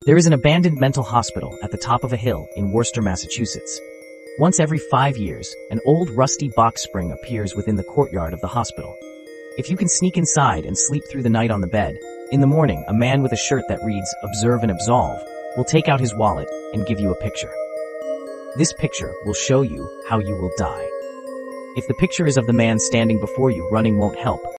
There is an abandoned mental hospital at the top of a hill in Worcester, Massachusetts. Once every 5 years, an old rusty box spring appears within the courtyard of the hospital. If you can sneak inside and sleep through the night on the bed, in the morning a man with a shirt that reads "Observe and Absolve" will take out his wallet and give you a picture. This picture will show you how you will die. If the picture is of the man standing before you, running won't help.